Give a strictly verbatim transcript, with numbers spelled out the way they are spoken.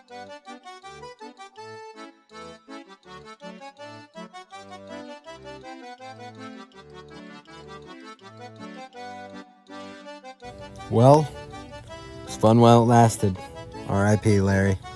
Well, it's fun while it lasted. R I P Larry.